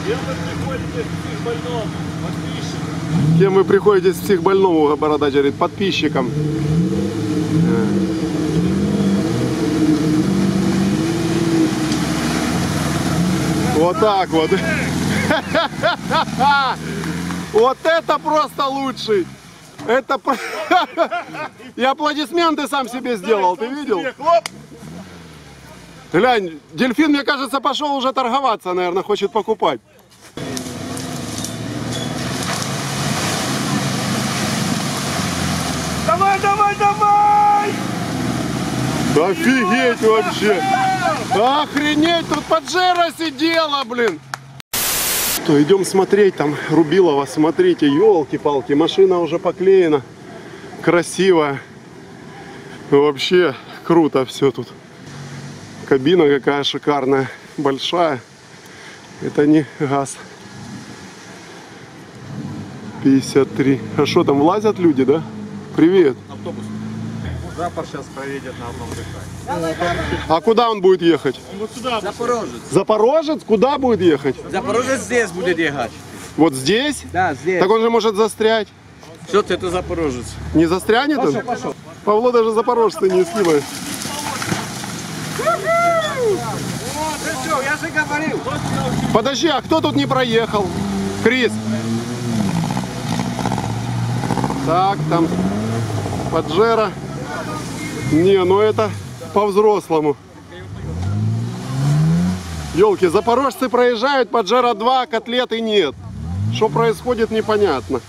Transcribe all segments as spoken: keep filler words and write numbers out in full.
Кем вы приходите с психбольному, бородач говорит, подписчикам. Вот так вот. Вот это просто лучший. Это... Я аплодисменты сам себе сделал, ты видел? Глянь, дельфин, мне кажется, пошел уже торговаться, наверное, хочет покупать. Давай, давай, давай! Офигеть вообще! Охренеть, тут Паджеро сидела, блин! Что, идем смотреть, там Рубилова, смотрите, елки-палки, машина уже поклеена, красивая. Вообще круто все тут. Кабина какая шикарная, большая. Это не ГАЗ. пятьдесят три. А что там, влазят люди, да? Привет. Автобус. Запор сейчас проедет на одном дыхании. А куда он будет ехать? Он вот сюда. Запорожец. Запорожец? Куда будет ехать? Запорожец здесь будет ехать. Вот здесь? Да, здесь. Так он же может застрять. Все, это Запорожец. Не застрянет он? Пошел, пошел. Павло даже запорожцы не снимает. Я же говорил. Подожди, а кто тут не проехал? Крис. Так, там Паджеро. Не, ну это по-взрослому. Елки, запорожцы проезжают, Паджеро два, котлеты нет. Что происходит, непонятно.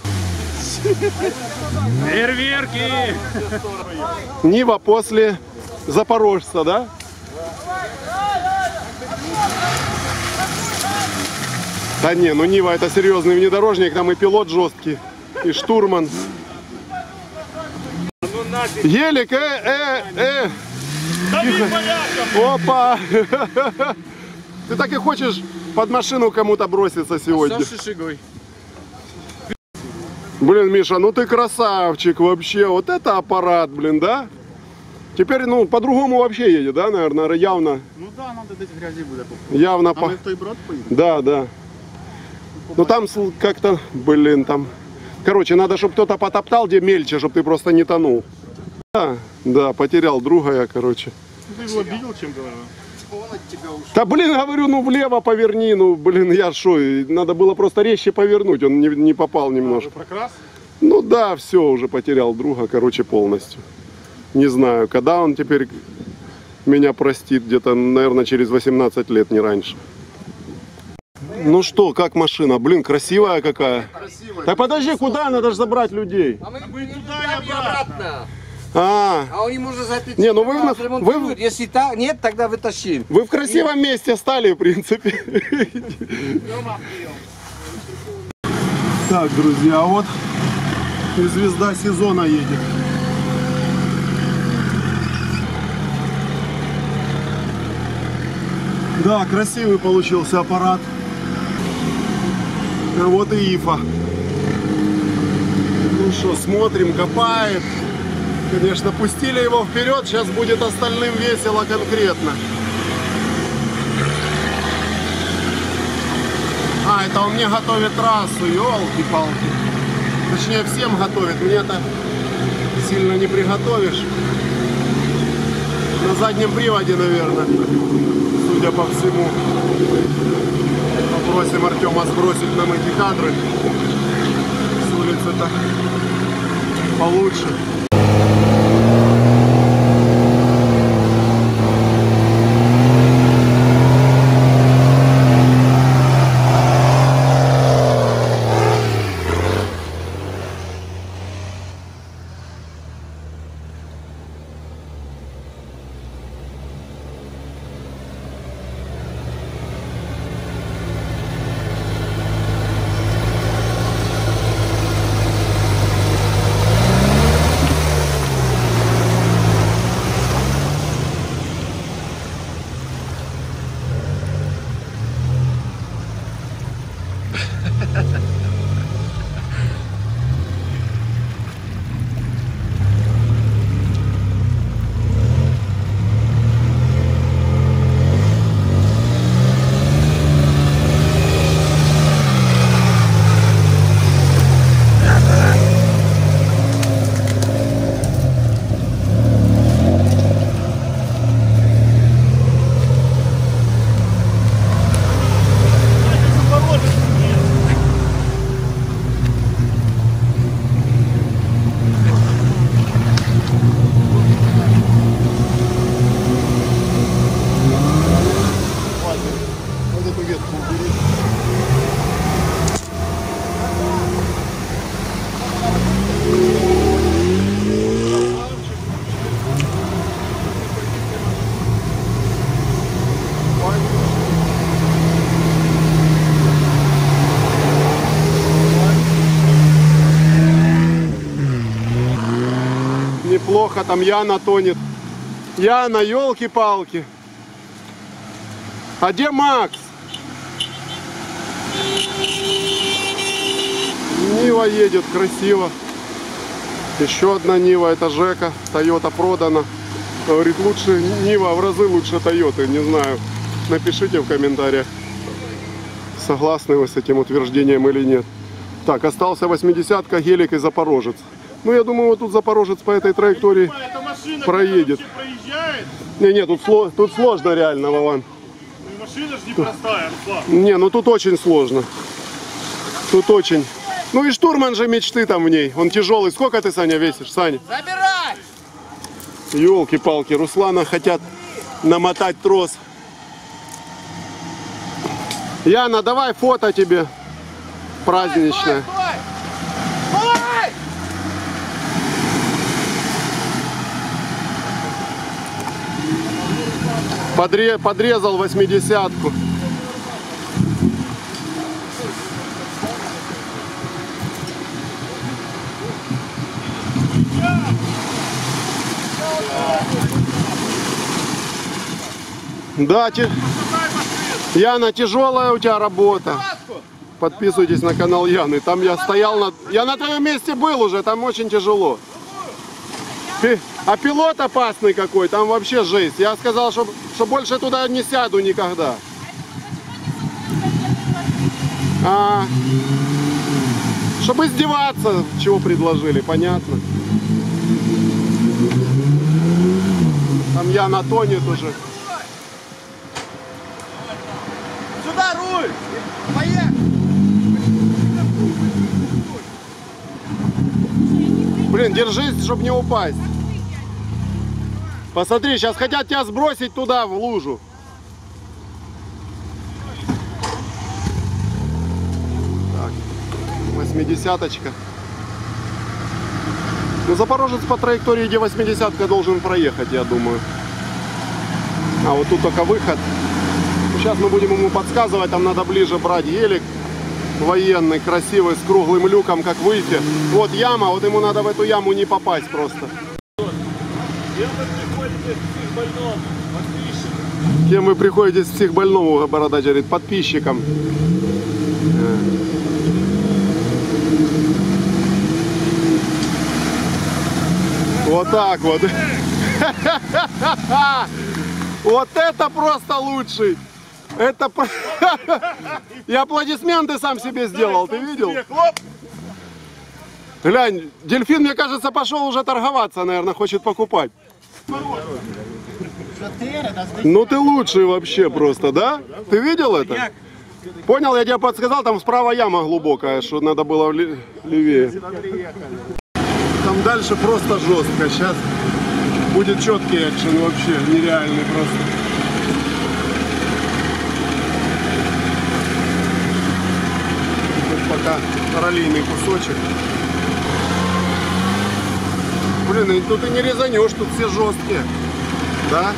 Фейерверки! Нива после запорожца, да? Да не, ну Нива это серьезный внедорожник, там и пилот жесткий, и штурман. Елик, э, э, э. Опа! Ты так и хочешь под машину кому-то броситься сегодня? Блин, Миша, ну ты красавчик вообще. Вот это аппарат, блин, да? Теперь, ну, по-другому вообще едет, да, наверное, явно. Ну да, надо дать грязи будет. Явно А по... мы в той брод поедем? Да, да. Ну там как-то, блин, там... Короче, надо, чтобы кто-то потоптал, где мельче, чтобы ты просто не тонул. Да, да, потерял друга я, короче. Ты его видел, чем говорю? Да, блин, говорю, ну влево поверни, ну, блин, я шо, надо было просто резче повернуть, он не, не попал немножко. А, прокрас? Ну да, все, уже потерял друга, короче, полностью. Не знаю, когда он теперь меня простит, где-то, наверное, через восемнадцать лет, не раньше. Ну что, как машина? Блин, красивая какая. Красивая. Так подожди, куда? Надо же забрать людей. А мы будем туда и обратно. А, А он не может за пять не, ну вы, раз вы, ремонтируют. Если так, нет, тогда вытащим. вы в красивом месте стали, в принципе. Так, друзья, вот и звезда сезона едет. Да, красивый получился аппарат. А вот и Ифа. Ну что, смотрим, копает. Конечно, пустили его вперед, сейчас будет остальным весело конкретно. А, это он мне готовит трассу, елки-палки. Точнее, всем готовит, мне-то сильно не приготовишь. На заднем приводе, наверное, судя по всему. Попросим Артема сбросить нам эти кадры. С улицы-то получше. эту ветку убери. Неплохо, там Яна тонет. Яна, елки-палки. А где Макс? Нива едет, красиво. Еще одна Нива, это Жека. Тойота продана. Говорит, лучше Нива, в разы лучше Тойоты. Не знаю, напишите в комментариях, согласны вы с этим утверждением или нет. Так, остался восьмидесятка, гелик и Запорожец. Ну, я думаю, вот тут Запорожец по этой траектории проедет. Не, не, тут, сло, тут сложно реально, Вован. Ну, машина же непростая, Руслан. Не, ну тут очень сложно. Тут очень. Ну и штурман же мечты там в ней. Он тяжелый. Сколько ты, Саня, весишь, Саня? Забирай! Ёлки-палки, Руслана хотят намотать трос. Яна, давай фото тебе праздничное. Стой! Стой! Подре- подрезал восьмидесятку. Да, те... Яна, тяжелая у тебя работа. Подписывайтесь на канал Яны. Там я стоял на... Я на твоем месте был уже, там очень тяжело. Пи- А пилот опасный какой, там вообще жесть. Я сказал, что, что больше туда не сяду никогда. А, чтобы издеваться, чего предложили, понятно. Там Яна тонет уже. Сюда руль! Поехали! Блин, держись, чтобы не упасть. Посмотри, сейчас хотят тебя сбросить туда, в лужу. Так, восьмидесяточка. Ну, Запорожец по траектории, где восьмидесятка должен проехать, я думаю. А, вот тут только выход. Сейчас мы будем ему подсказывать, там надо ближе брать гелик. Военный, красивый, с круглым люком, как выйти. Вот яма, вот ему надо в эту яму не попасть просто. Кем вы приходите с психбольному, бородач говорит, подписчикам. Вот так вот. Вот это просто лучший. Это... Я аплодисменты сам себе сделал, ты видел? Глянь, дельфин, мне кажется, пошел уже торговаться, наверное, хочет покупать. Ну ты лучший вообще просто, да? Ты видел это? Понял, я тебе подсказал, там справа яма глубокая, что надо было левее. Там дальше просто жестко, сейчас будет четкий экшен вообще, нереальный просто. Пока параллельный кусочек. Блин, и тут и не резанешь, тут все жесткие. Да?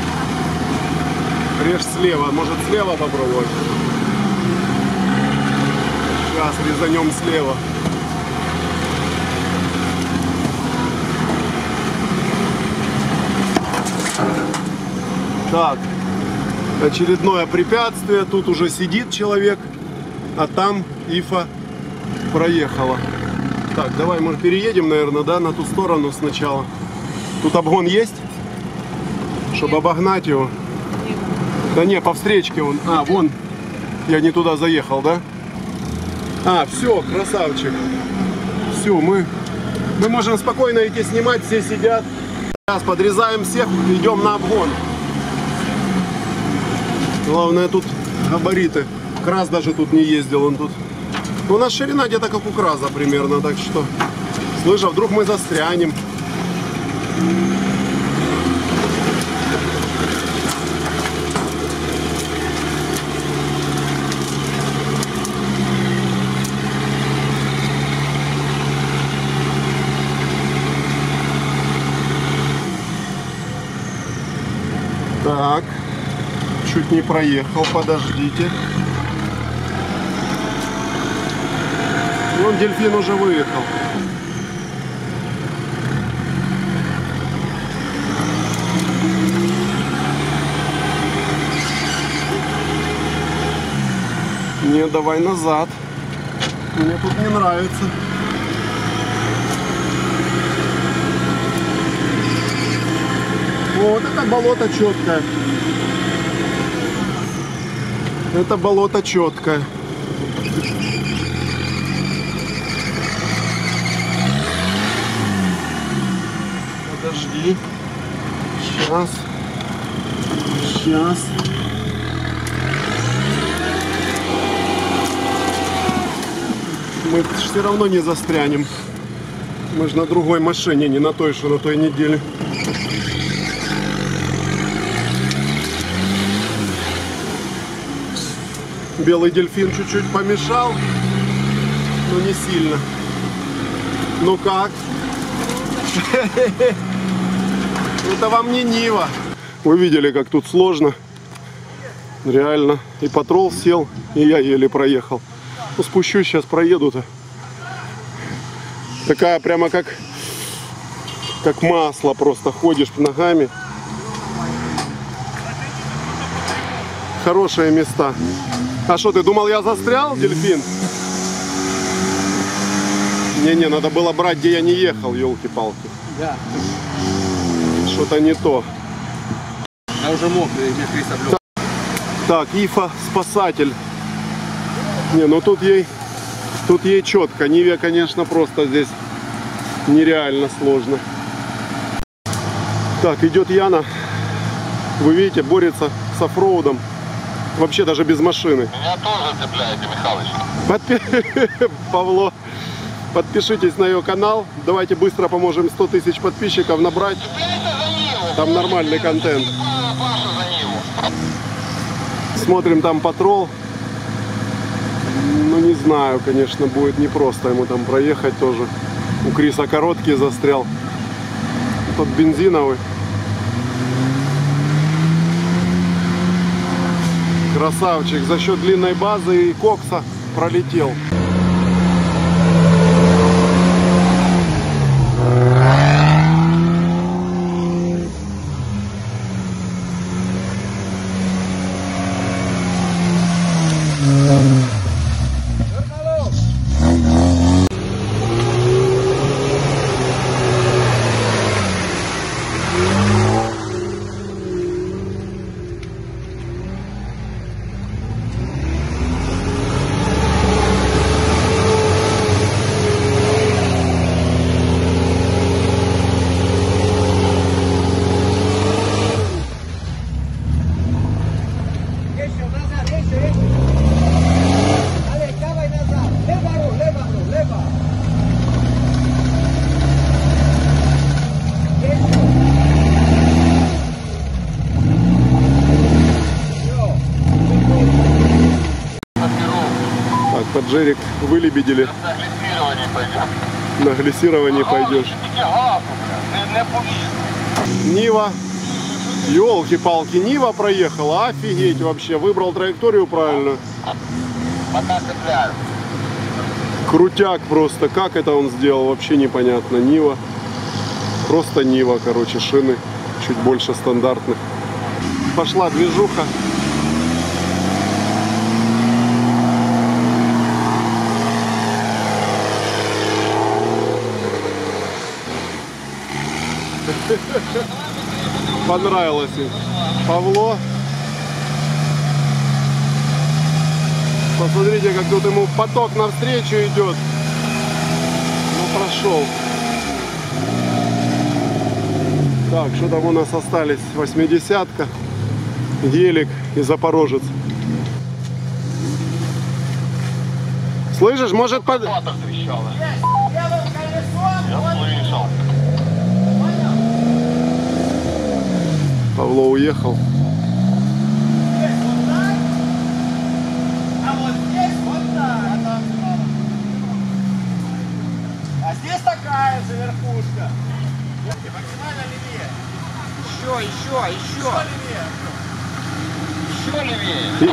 Режь слева. Может слева попробовать? Сейчас резанем слева. Так. Очередное препятствие. Тут уже сидит человек. А там Ифа проехала. Так, давай мы переедем, наверное, да, на ту сторону сначала. Тут обгон есть? Чтобы обогнать его. Да не, по встречке он. А, вон. Я не туда заехал, да? А, все, красавчик. Все, мы, мы можем спокойно идти снимать, все сидят. Сейчас подрезаем всех, идем на обгон. Главное, тут габариты. Крас даже тут не ездил, он тут. У нас ширина где-то как у Краза примерно, так что, слышь, а вдруг мы застрянем. не проехал, подождите. Вон дельфин уже выехал. Не, давай назад. Мне тут не нравится. Вот это болото четкое. Это болото четкое. Подожди. Сейчас. Сейчас. Мы все равно не застрянем. Мы же на другой машине, не на той, что на той неделе. Белый дельфин чуть-чуть помешал, но не сильно. Ну как? Это вам не Нива. Вы видели, как тут сложно. Реально. И патрол сел, и я еле проехал. Ну, спущусь, сейчас проеду-то. Такая прямо как, как масло просто. Ходишь ногами. Хорошие места. А что, ты думал, я застрял, дельфин? Не-не, надо было брать, где я не ехал, елки-палки. Да. Что-то не то. Я уже мокрый, мне Крис облёк. Так, Ифа спасатель. Не, ну тут ей, тут ей четко. Ниве, конечно, просто здесь нереально сложно. Так, идет Яна. Вы видите, борется с оффроудом. Вообще даже без машины. Меня тоже цепляете, Михалыч. Подпи... Павло, подпишитесь на ее канал. Давайте быстро поможем сто тысяч подписчиков набрать. Там нормальный контент. Смотрим там патрол. Ну не знаю, конечно, будет непросто ему там проехать тоже. У Криса короткий застрял. Тот бензиновый. Красавчик, за счет длинной базы и кокса пролетел. Поджерик вылебедили. На глиссирование пойдем. На глиссирование пойдешь. Нива. Ёлки-палки, Нива проехала. Офигеть вообще. Выбрал траекторию правильную. Пока цепляю. Крутяк просто. Как это он сделал, вообще непонятно. Нива. Просто Нива, короче, шины. Чуть больше стандартных. Пошла движуха. Понравилось им. Павло. Посмотрите, как тут ему поток навстречу идет. Ну, прошел. Так, что там у нас остались? Восьмидесятка, гелик и Запорожец. Слышишь, может под... Паток трещало. Левым колесом. Я слышал. Павло уехал. Здесь вот так, а вот здесь вот так. А здесь такая же верхушка. И максимально левее. Еще, еще, еще. Еще левее. Еще левее.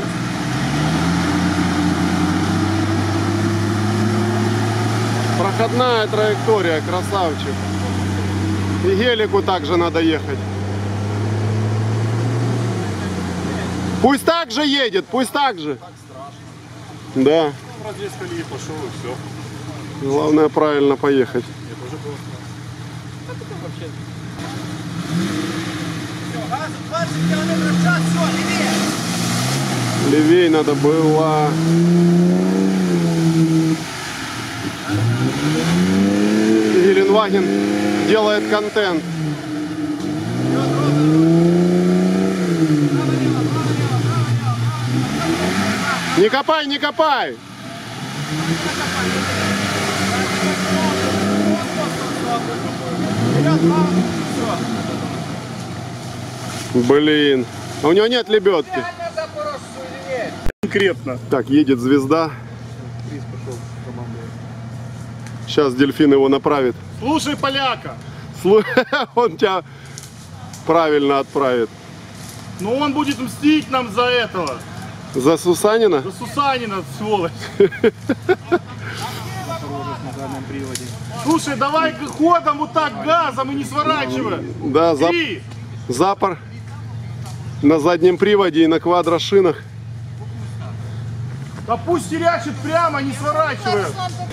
Проходная траектория, красавчик. И гелику также надо ехать. Пусть так же едет, пусть так же. Да. Разрез колеи пошел и все. Главное правильно поехать. Газу двадцать километров в час, все, левее. Левей надо было. Геленваген делает контент. Не копай, не копай! Блин, а у него нет лебедки. Конкретно. Так, едет звезда. Сейчас дельфин его направит. Слушай поляка. Слу- Он тебя правильно отправит. Но он будет мстить нам за этого. За Сусанина? За Сусанина, сволочь. Слушай, давай ходом вот так газом и не сворачивай. Да, зап- Три. запор на заднем приводе и на квадрошинах. Да пусть терячит прямо, не сворачивая.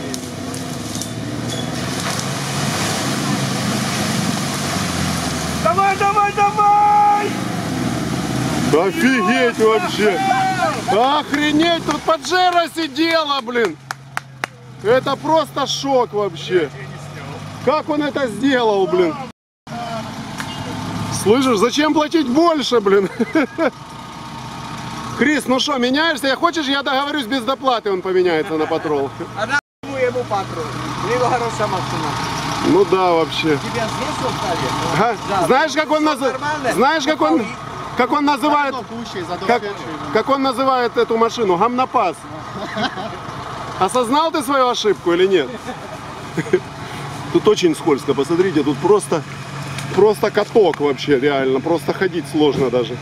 Давай, давай, давай! Офигеть вообще! Охренеть, тут Паджеро сидела, блин! Это просто шок вообще! Как он это сделал, блин? Слышишь, зачем платить больше, блин? Крис, ну что, меняешься? Я хочешь, я договорюсь без доплаты, он поменяется на патрол. А на ему патрон. Либо хорошая машина. Ну да, вообще. Тебя здесь оставили? Ага. Да. Знаешь, как он называет? Нормально? Знаешь, как он, как он называет? Как, как он называет эту машину? Гамнопас. Осознал ты свою ошибку или нет? Тут очень скользко, посмотрите, тут просто, просто каток вообще, реально, просто ходить сложно даже.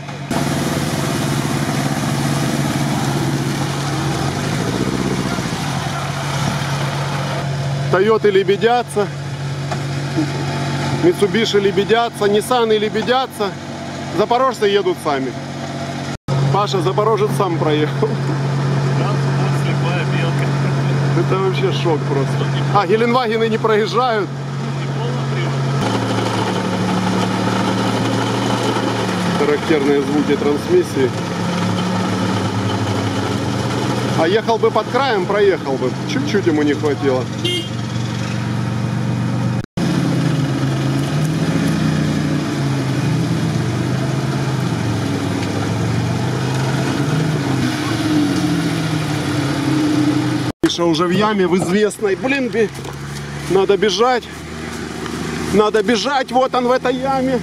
Тойоты лебедятся, Митсубиши лебедятся, Ниссаны лебедятся, запорожцы едут сами. Паша, запорожец сам проехал. Слепая белка. Это вообще шок просто. А, Геленвагены не проезжают. Характерные звуки трансмиссии. А ехал бы под краем, проехал бы. Чуть-чуть ему не хватило. Миша уже в яме, в известной. Блин, бе- надо бежать. Надо бежать, вот он в этой яме.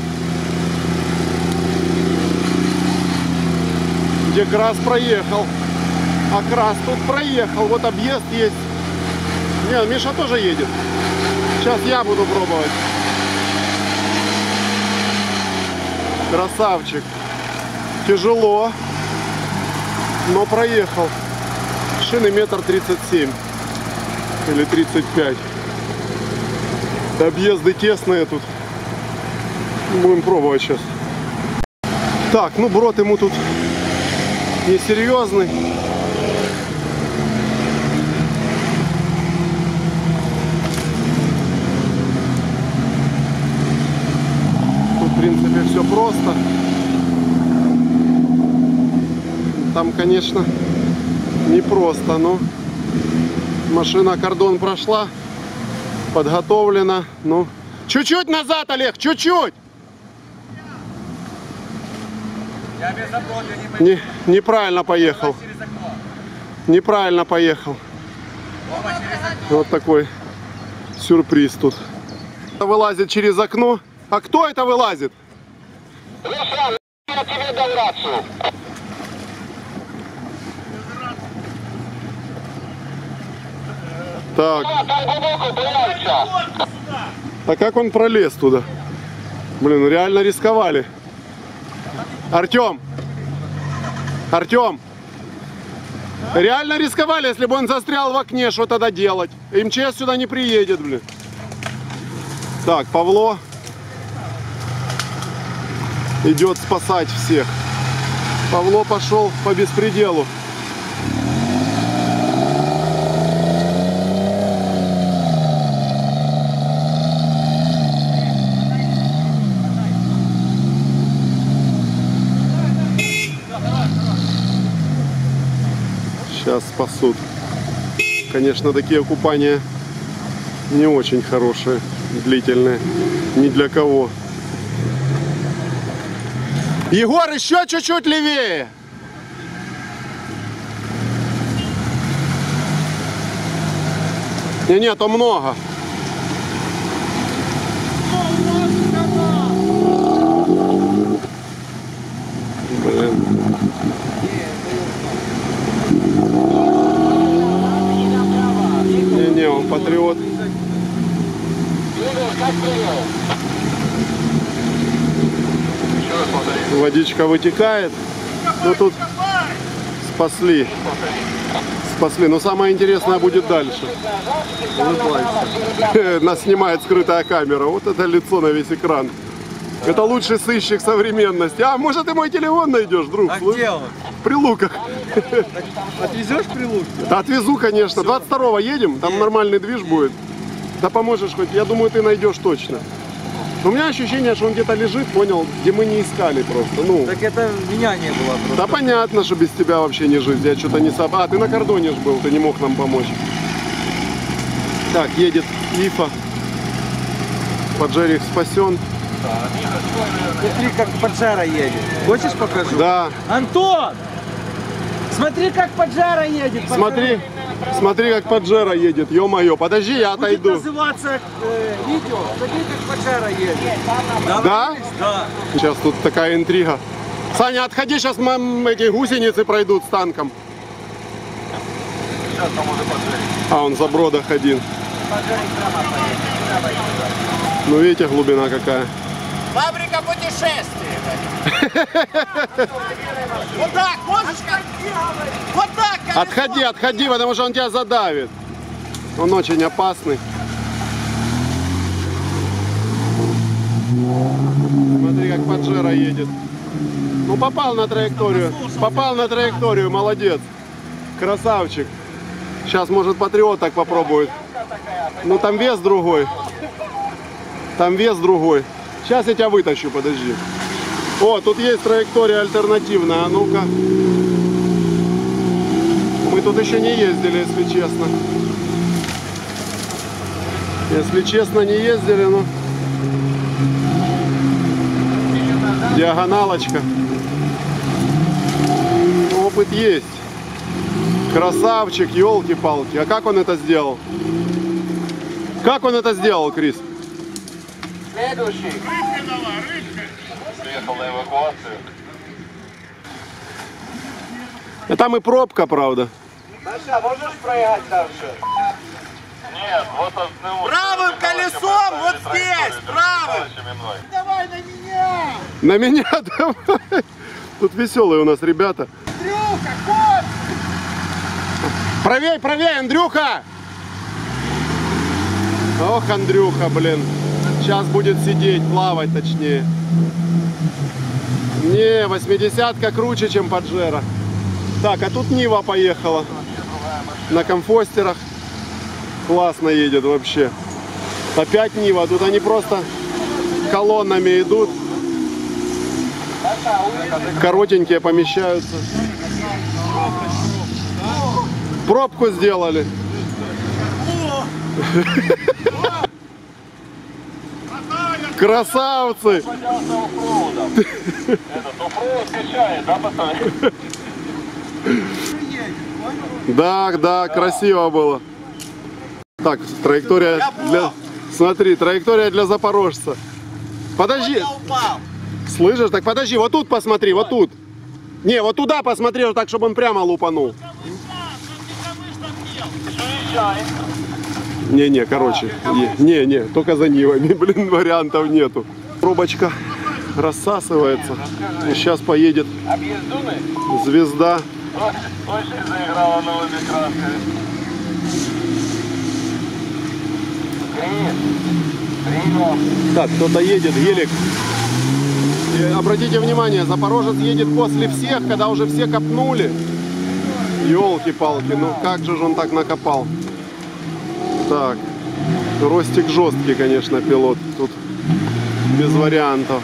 Где Крас проехал. А Крас тут проехал. Вот объезд есть. Нет, Миша тоже едет. Сейчас я буду пробовать. Красавчик. Тяжело, но проехал. Шины метр тридцать семь или тридцать пять. Объезды тесные тут. Будем пробовать сейчас. Так, ну брод ему тут несерьезный. Тут, в принципе, все просто. Там, конечно, непросто, но машина кордон прошла, подготовлена. Ну, чуть-чуть назад, Олег, чуть-чуть. Я без запротив не Не, неправильно поехал. через окно. Неправильно поехал. Оба через окно. Вот такой сюрприз тут. Вылазит через окно. А кто это вылазит? Руслан, я тебе дал рацию. Так, А, там глубоко появится. а как он пролез туда? Блин, реально рисковали. Артем, Артем, реально рисковали, если бы он застрял в окне, что тогда делать? эм че эс сюда не приедет, блин. Так, Павло идет спасать всех. Павло пошел по беспределу. Сейчас спасут. Конечно, такие купания не очень хорошие, длительные. Ни для кого. Егор, еще чуть-чуть левее. Не, нет, то много. Блин. Не, не, он патриот. Водичка вытекает. Ну тут спасли. Спасли. Но самое интересное будет дальше. Нас снимает скрытая камера. Вот это лицо на весь экран. Это лучший сыщик современности. А может, ты мой телефон найдешь, друг? А где он? При Луках. Отвезешь при Луке? Да отвезу, конечно. двадцать второго едем, там нормальный движ будет. Да поможешь хоть, я думаю, ты найдешь точно. Но у меня ощущение, что он где-то лежит, понял, где мы не искали просто. Ну, Так это меня не было просто. да понятно, что без тебя вообще не жить. Я что-то не соб... А, ты на кордоне ж был, ты не мог нам помочь. Так, едет Ифа. Паджерик спасен. Смотри, как Паджеро едет. Хочешь покажу? Да, Антон! Смотри, как Паджеро едет. смотри, смотри, как Паджеро едет. Ё-моё, подожди, я Будет отойду. называться э, видео. Смотри, как Паджеро едет. Да? Да. Сейчас тут такая интрига. Саня, отходи, сейчас эти гусеницы пройдут с танком. А, он за брода ходил. Ну, видите, глубина какая. Фабрика путешествий. Вот так, можешь как? Вот так, колесо. Отходи, отходи, потому что он тебя задавит. Он очень опасный. Смотри, как Паджеро едет. Ну, попал на траекторию. Попал на траекторию, молодец. Красавчик. Сейчас, может, Патриот так попробует. Ну, там вес другой. Там вес другой. Сейчас я тебя вытащу, подожди. О, тут есть траектория альтернативная. А ну-ка. Мы тут еще не ездили, если честно. Если честно, не ездили, но... Диагоналочка. Опыт есть. Красавчик, елки-палки. А как он это сделал? Как он это сделал, Крис? Следующий. Приехал на эвакуацию. А там и пробка, правда. Саша, можешь проехать дальше? Нет, вот одному. Правым колесом, вот здесь, правым. Давай на меня. На меня давай. Тут веселые у нас ребята. Андрюха, кот. Правей, правей, Андрюха! Ох, Андрюха, блин. Сейчас будет сидеть, плавать точнее. Не, восьмидесятка круче, чем Паджеро. Так, а тут Нива поехала. На комфостерах. Классно едет вообще. Опять Нива. Тут они просто колоннами идут. Коротенькие помещаются. Пробку сделали. Красавцы! Этот оффроуд качает, да, пацаны? Да, да, красиво было. Так, траектория для... Смотри, траектория для запорожца. Подожди. Я упал. Слышишь? Так подожди, вот тут посмотри, вот тут. Не, вот туда посмотри, вот так, чтобы он прямо лупанул. Не-не, короче. Не-не, только за Нивами, блин, вариантов нету. Пробочка рассасывается. И сейчас поедет Объездуны? звезда. Очень заиграла новыми красками. Крис, прием. Так, кто-то едет, гелик. И обратите внимание, Запорожец едет после всех, когда уже все копнули. Ёлки-палки, ну как же он так накопал? Так, Ростик жесткий, конечно, пилот. Тут без вариантов.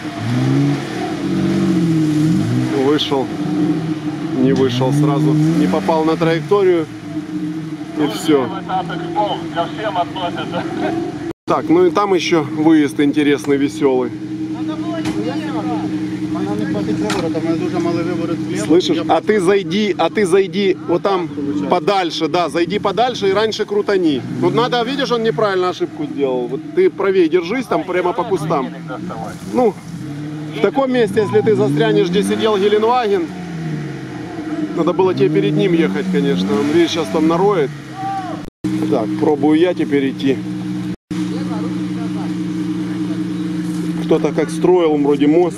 Вышел, не вышел сразу, не попал на траекторию. И все. Этап экспо ко всем относятся. Так, ну и там еще выезд интересный, веселый. Вона не платить виворотом, вона дуже малий виворот вліво. Слышишь? А ты зайди, а ты зайди вот там подальше, да, зайди подальше и раньше крутани. Тут надо, видишь, он неправильно ошибку сделал. Вот ты правее держись там прямо по кустам. Ну, в таком месте, если ты застрянешь, где сидел Геленваген, надо было тебе перед ним ехать, конечно. Он, видишь, сейчас там нароет. Так, пробую я теперь идти. Кто-то как строил, вроде мост.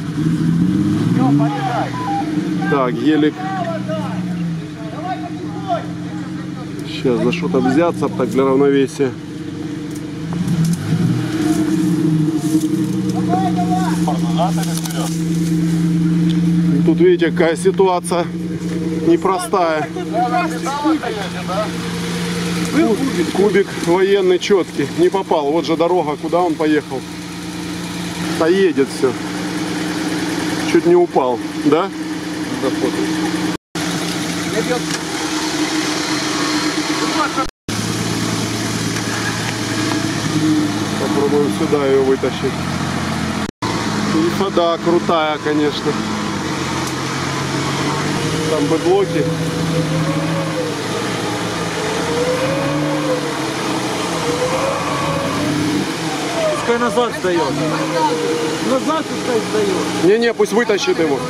Так, гелик. Сейчас за что-то взяться, так для равновесия. И тут видите, какая ситуация непростая. Кубик военный четкий, не попал. Вот же дорога, куда он поехал. А едет все. Чуть не упал, да? Попробуем сюда ее вытащить. И вода крутая, конечно. Там бэклоки. Пускай назад сдает. Назад пускай сдает. Не-не, пусть вытащит его.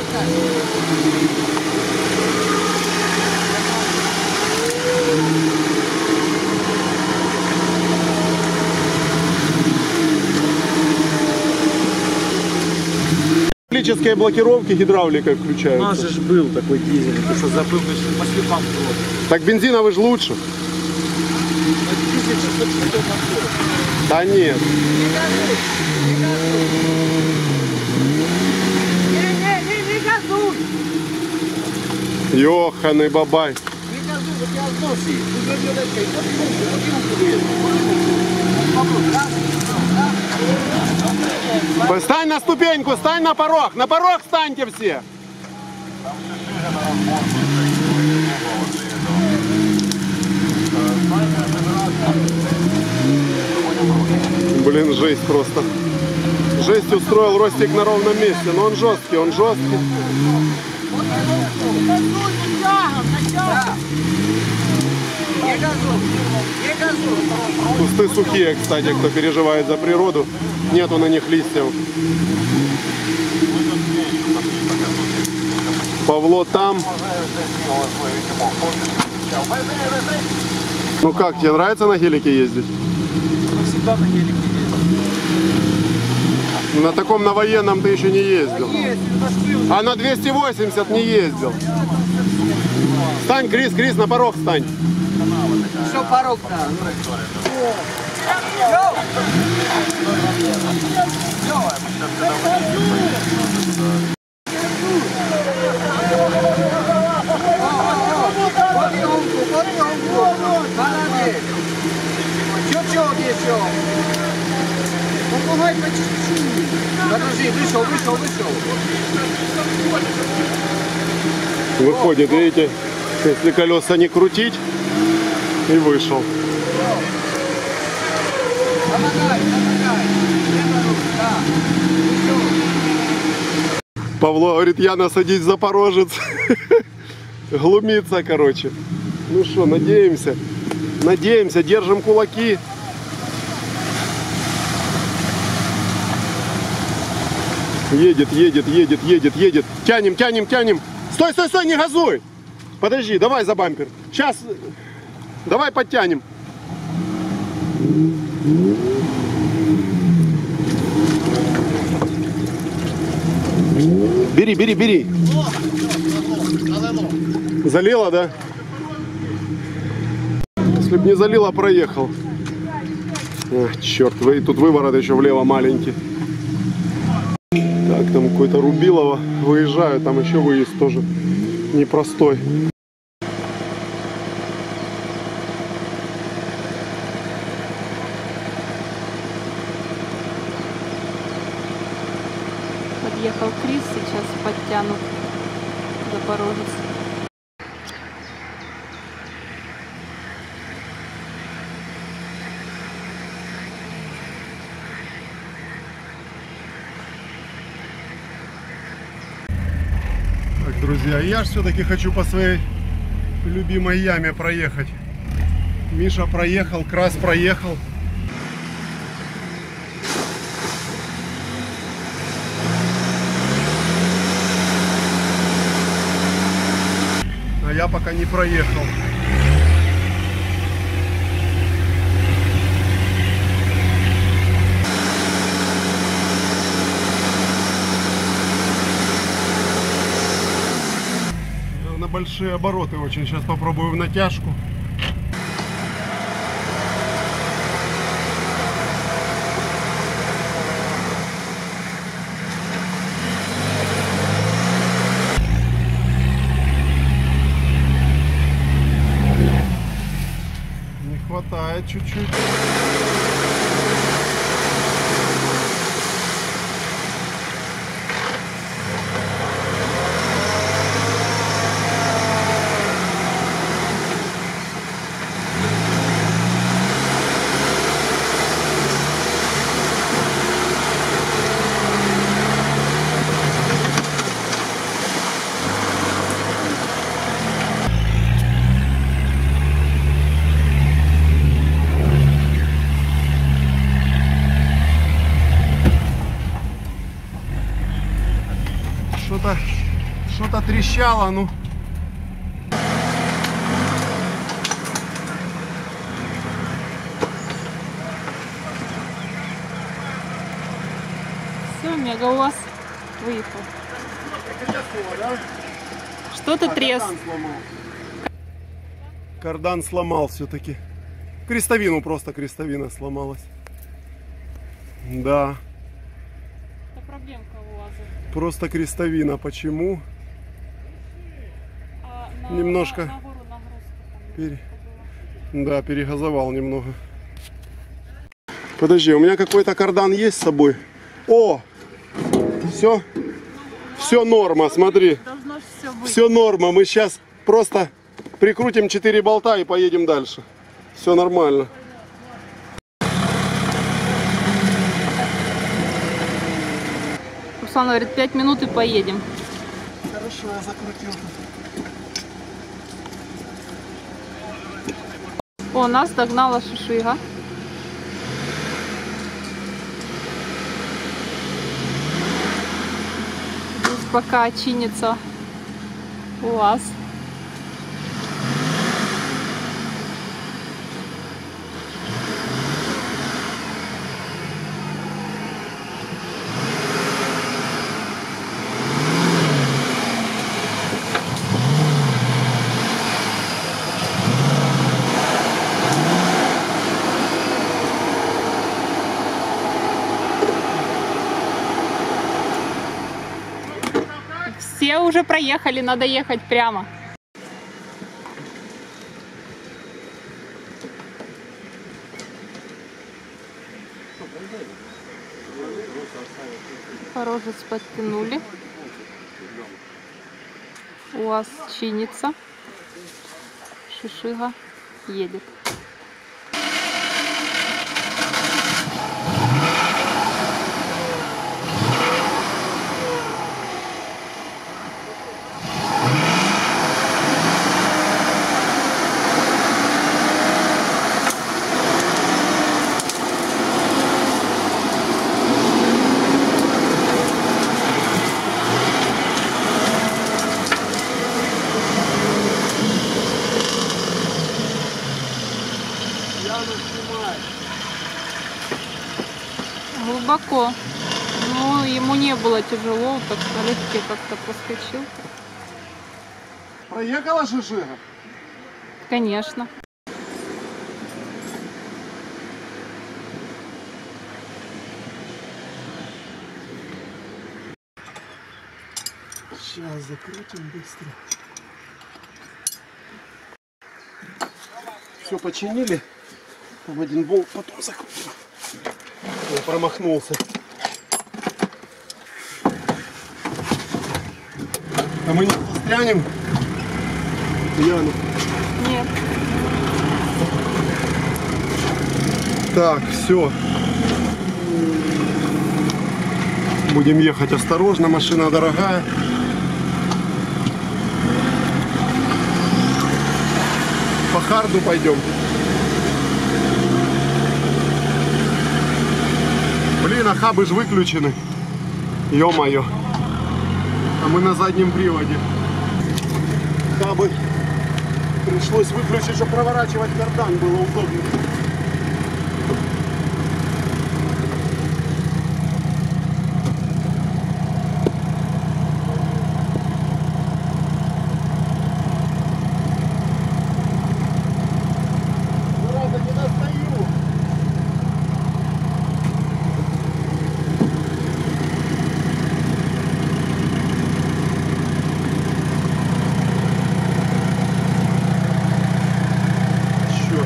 Электрические блокировки гидравликой У нас включаются. же ж был такой дизель, ты что забыл, значит, по слепам было. Так бензиновый же лучше. Дизель шестьсот шестьдесят на сорок. Да нет. Не газуй! Ёханый бабай. Не газуй, вот я сноси. Уже дедочкой, вот руку, вот руку выеду. Попробуй, раз, раз. Стань на ступеньку, стань на порог. На порог встаньте все. Блин, жесть просто. Жесть устроил Ростик на ровном месте. Но он жесткий, он жесткий. Не газуй, не газуй. Кусты сухие, кстати, кто переживает за природу. Нету на них листьев. Павло там. Ну как, тебе нравится на гелике ездить? Всегда на гелике ездил. На таком, на военном ты еще не ездил. Есть, пошли. А на двести восемьдесят не ездил. Стань, Крис, Крис, на порог стань. Что порог-то? Молодец. Чуть-чуть еще. Помогай по чуть-чуть. Подожди, вышел, вышел, вышел. Выходит, видите, если колеса не крутить, и вышел. Помогай, помогай. Да. Павло говорит, Яна, садись, Запорожец. Глумится, короче. Ну что, надеемся. Надеемся, держим кулаки. Едет, едет, едет, едет, едет. Тянем, тянем, тянем. Стой, стой, стой, не газуй. Подожди, давай за бампер. Сейчас. Давай подтянем. Бери, бери, бери. Залило, да? Если бы не залило, проехал. Ах, черт, вы, тут выворот еще влево маленький. Так, там какой-то Рубилово. Выезжаю, там еще выезд тоже непростой. Подъехал Крис, сейчас подтянут Запорожец. Так, друзья, я же все-таки хочу по своей любимой яме проехать. Миша проехал, Крас проехал. А я пока не проехал. На большие обороты очень. Сейчас попробую в натяжку. Не хватает чуть-чуть. Что-то что-то трещало, ну. Все, мега-УАЗ выехал. Что-то трес. Кардан сломал все-таки. Крестовину просто, крестовина сломалась. Да. Это проблемка УАЗа. Просто крестовина. Почему? А на, Немножко. На, на гору нагрузка там Пере... была. Да, перегазовал немного. Подожди, у меня какой-то кардан есть с собой? О! Все? Все норма, смотри. Должно все быть. Все норма. Мы сейчас просто прикрутим четыре болта и поедем дальше. Все нормально. Руслан говорит, пять минут и поедем. Хорошо, я закрутил. О, нас догнала Шишига. Здесь пока чинится УАЗ. Все уже проехали, надо ехать прямо. Запорожец подтянули. УАЗ чинится. Шишига едет. Глубоко. Ну, Но ему не было тяжело, так налегке как-то проскочил. Проехала Жижира? Конечно. Сейчас закрутим быстро. Все починили. Там один болт потом закрутим. Я промахнулся. А мы не застрянем? Яну. Нет. Так, все. Будем ехать осторожно, машина дорогая. По харду пойдем. Блин, а хабы же выключены. Ё-моё. А мы на заднем приводе. Хабы пришлось выключить, чтобы проворачивать кардан было удобно. Зараза, не достаю. Черт.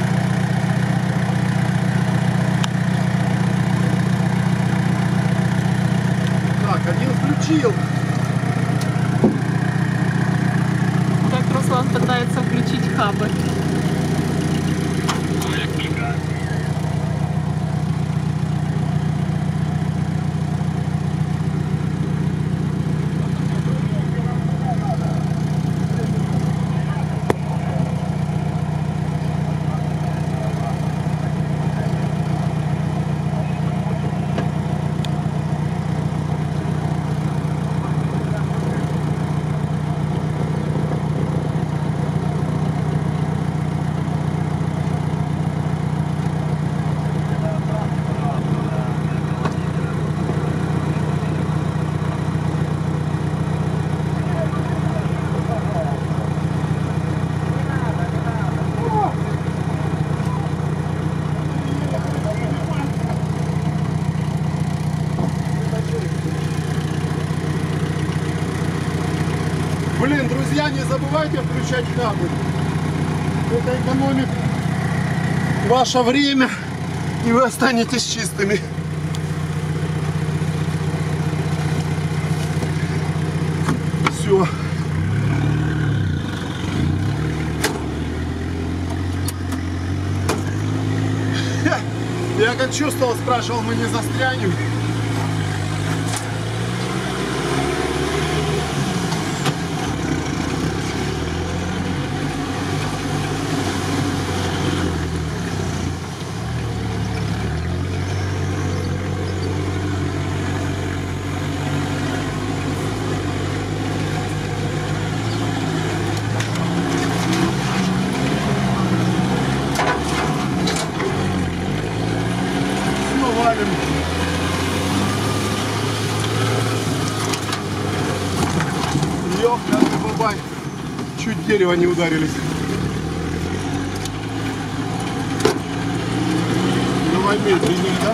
Так, один включил. Так Руслан пытается включить хабы. Блин, друзья, не забывайте включать хабы. Это экономит ваше время, и вы останетесь чистыми. Все. Я как чувствовал, спрашивал, мы не застрянем. Валим. Ёхта, бабай. Чуть дерево не ударились. Давай медленнее, да?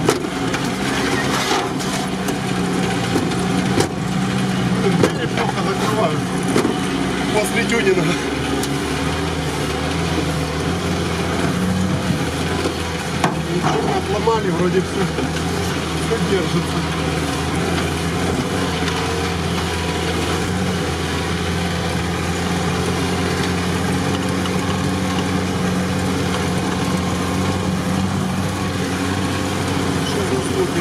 Двери плохо закрывают. После тюнинга. Отломали, вроде все, все держится. Что за звуки?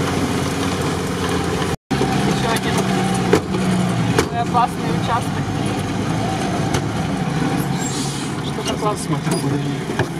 Еще один опасный участок. Что такое? Смотрю, подожди.